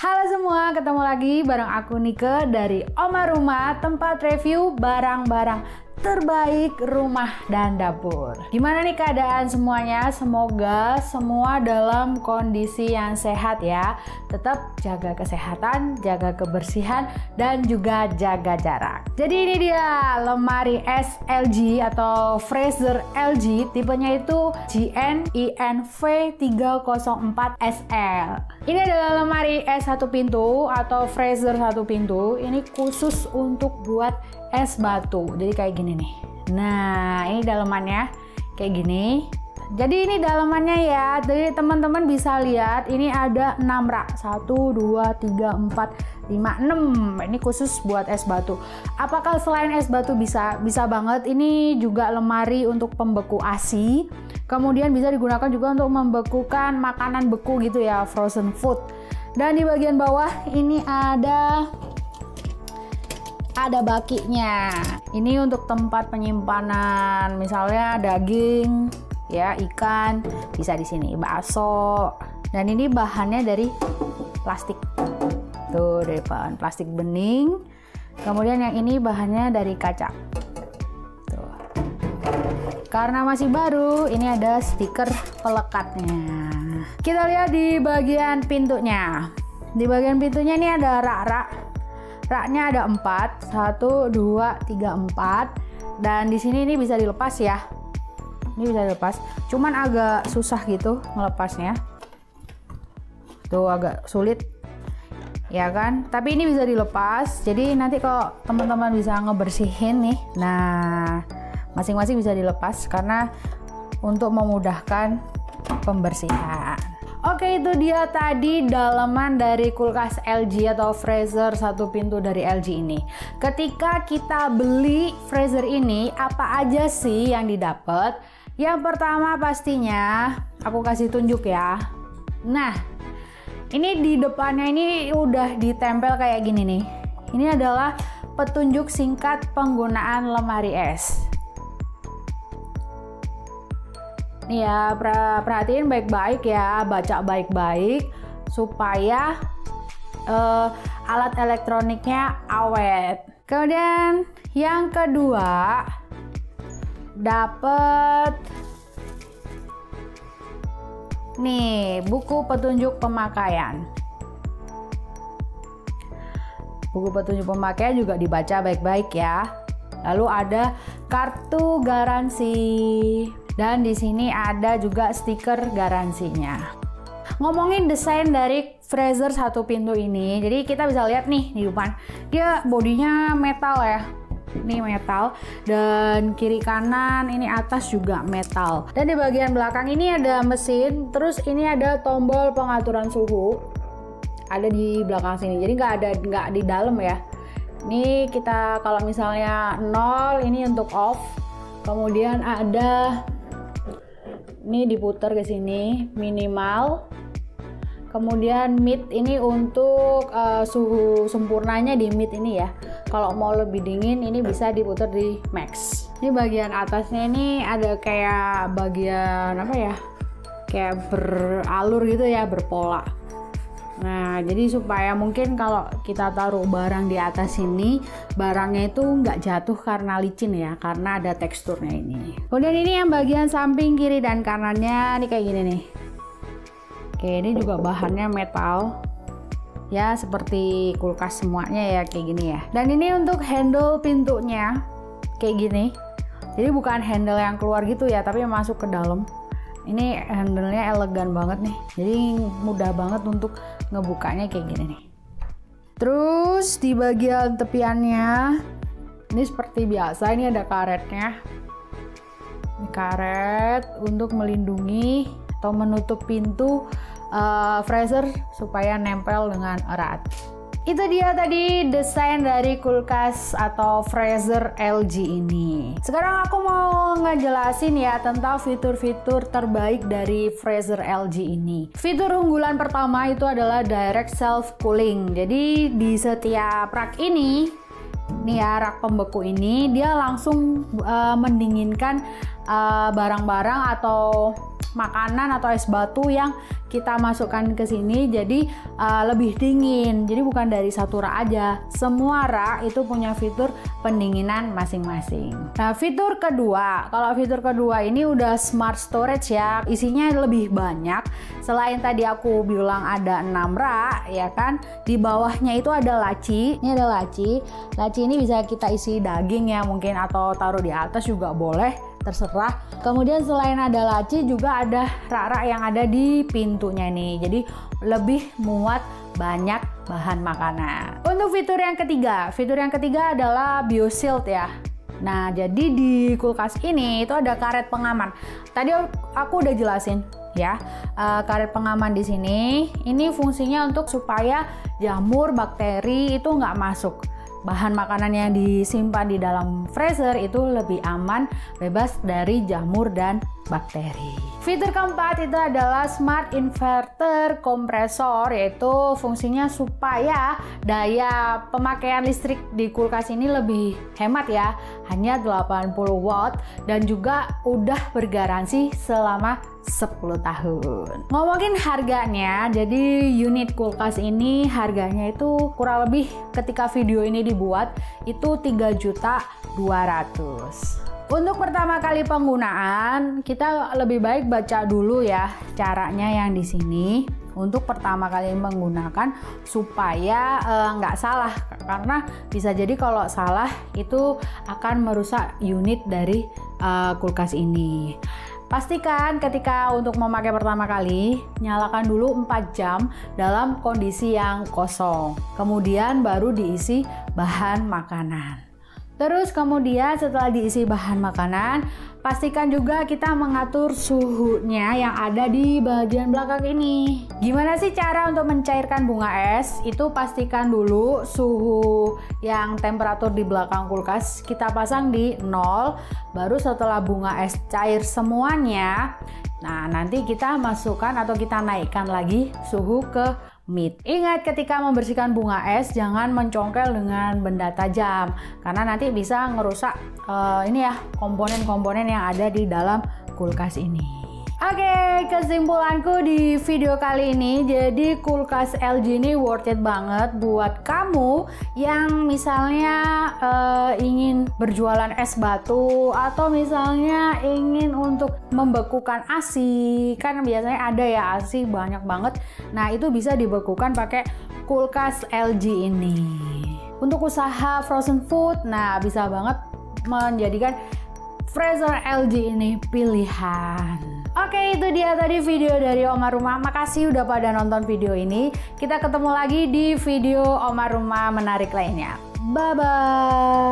Halo semua, ketemu lagi bareng aku Nike dari Oma Rumah, tempat review barang-barang terbaik rumah dan dapur. Gimana nih keadaan semuanya? Semoga semua dalam kondisi yang sehat ya. Tetap jaga kesehatan, jaga kebersihan, dan juga jaga jarak. Jadi ini dia lemari es LG atau freezer LG, tipenya itu GN-INV 304 SL. Ini adalah lemari es satu pintu atau freezer satu pintu. Ini khusus untuk buat es batu. Jadi kayak gini nih. Nah, ini dalemannya kayak gini. Jadi ini dalemannya ya. Jadi teman-teman bisa lihat ini ada 6 rak. 1 2 3 4 5 6. Ini khusus buat es batu. Apakah selain es batu bisa banget. Ini juga lemari untuk pembeku ASI. Kemudian bisa digunakan juga untuk membekukan makanan beku gitu ya, frozen food. Dan di bagian bawah ini ada bakinya. Ini untuk tempat penyimpanan, misalnya daging, ya ikan, bisa di sini, bakso. Dan ini bahannya dari plastik. Tuh, dari bahan plastik bening. Kemudian yang ini bahannya dari kaca. Tuh. Karena masih baru, ini ada stiker pelekatnya. Kita lihat di bagian pintunya. Di bagian pintunya ini ada rak-rak. Raknya ada 4, 1, 2, 3, 4. Dan di sini ini bisa dilepas ya. Ini bisa dilepas. Cuman agak susah gitu melepasnya. Tuh agak sulit. Ya kan? Tapi ini bisa dilepas. Jadi nanti kalau teman-teman bisa ngebersihin nih. Nah, masing-masing bisa dilepas karena untuk memudahkan pembersihan. Oke, itu dia tadi daleman dari kulkas LG atau freezer satu pintu dari LG ini. Ketika kita beli freezer ini, apa aja sih yang didapat? Yang pertama pastinya, aku kasih tunjuk ya. Nah, ini di depannya ini udah ditempel kayak gini nih. Ini adalah petunjuk singkat penggunaan lemari es. Nih ya, perhatiin baik-baik ya, baca baik-baik supaya alat elektroniknya awet. Kemudian yang kedua, dapat nih buku petunjuk pemakaian. Buku petunjuk pemakaian juga dibaca baik-baik ya. Lalu ada kartu garansi. Dan di sini ada juga stiker garansinya. Ngomongin desain dari freezer satu pintu ini, jadi kita bisa lihat nih di depan, dia bodinya metal ya. Ini metal, dan kiri kanan ini atas juga metal. Dan di bagian belakang ini ada mesin, terus ini ada tombol pengaturan suhu. Ada di belakang sini, jadi nggak di dalam ya. Ini kita kalau misalnya 0 ini untuk off, kemudian ada ini diputar ke sini minimal, kemudian mid ini untuk suhu sempurnanya di mid ini ya. Kalau mau lebih dingin ini bisa diputar di max. Ini bagian atasnya ini ada kayak bagian apa ya, kayak beralur gitu ya, berpola. Nah, jadi supaya mungkin kalau kita taruh barang di atas ini, barangnya itu nggak jatuh karena licin ya, karena ada teksturnya ini. Kemudian ini yang bagian samping kiri dan kanannya, ini kayak gini nih. Oke, ini juga bahannya metal. Ya, seperti kulkas semuanya ya, kayak gini ya. Dan ini untuk handle pintunya, kayak gini. Jadi bukan handle yang keluar gitu ya, tapi masuk ke dalam. Ini handle-nya elegan banget nih, jadi mudah banget untuk ngebukanya kayak gini nih. Terus di bagian tepiannya ini seperti biasa, ini ada karetnya. Ini karet untuk melindungi atau menutup pintu freezer supaya nempel dengan erat. Itu dia tadi desain dari kulkas atau freezer LG ini. Sekarang aku mau ngejelasin ya tentang fitur-fitur terbaik dari freezer LG ini. Fitur unggulan pertama itu adalah direct self cooling. Jadi di setiap rak ini, nih ya, rak pembeku ini dia langsung mendinginkan barang-barang atau makanan atau es batu yang kita masukkan ke sini, jadi lebih dingin. Jadi bukan dari satu rak aja, semua rak itu punya fitur pendinginan masing-masing. Nah, fitur kedua, kalau fitur kedua ini udah smart storage ya, isinya lebih banyak. Selain tadi aku bilang ada 6 rak ya kan, di bawahnya itu ada laci. Ini ada laci. Laci ini bisa kita isi daging ya mungkin, atau taruh di atas juga boleh, terserah. Kemudian selain ada laci juga ada rak-rak yang ada di pintunya nih, jadi lebih muat banyak bahan makanan. Untuk fitur yang ketiga adalah BioShield ya. Nah, jadi di kulkas ini itu ada karet pengaman. Tadi aku udah jelasin ya, karet pengaman di sini ini fungsinya untuk supaya jamur, bakteri itu nggak masuk. Bahan makanan yang disimpan di dalam freezer itu lebih aman, bebas dari jamur dan bakteri. Fitur keempat itu adalah Smart Inverter Kompresor, yaitu fungsinya supaya daya pemakaian listrik di kulkas ini lebih hemat ya, hanya 80 watt dan juga udah bergaransi selama 10 tahun. Ngomongin harganya, jadi unit kulkas ini harganya itu kurang lebih ketika video ini dibuat itu 3.200.000. Untuk pertama kali penggunaan, kita lebih baik baca dulu ya caranya yang di sini. Untuk pertama kali menggunakan supaya nggak salah, karena bisa jadi kalau salah itu akan merusak unit dari kulkas ini. Pastikan ketika untuk memakai pertama kali, nyalakan dulu 4 jam dalam kondisi yang kosong. Kemudian baru diisi bahan makanan. Terus kemudian setelah diisi bahan makanan, pastikan juga kita mengatur suhunya yang ada di bagian belakang ini. Gimana sih cara untuk mencairkan bunga es? Itu pastikan dulu suhu yang temperatur di belakang kulkas kita pasang di 0. Baru setelah bunga es cair semuanya, nah nanti kita masukkan atau kita naikkan lagi suhu ke mid. Ingat ketika membersihkan bunga es jangan mencongkel dengan benda tajam, karena nanti bisa ngerusak ini ya komponen-komponen yang ada di dalam kulkas ini. Oke, kesimpulanku di video kali ini, jadi kulkas LG ini worth it banget buat kamu yang misalnya ingin berjualan es batu atau misalnya ingin untuk membekukan ASI. Kan biasanya ada ya ASI banyak banget. Nah, itu bisa dibekukan pakai kulkas LG ini. Untuk usaha frozen food, nah bisa banget menjadikan freezer LG ini pilihan. Oke, itu dia tadi video dari Oma Rumah. Makasih udah pada nonton video ini. Kita ketemu lagi di video Oma Rumah menarik lainnya. Bye-bye.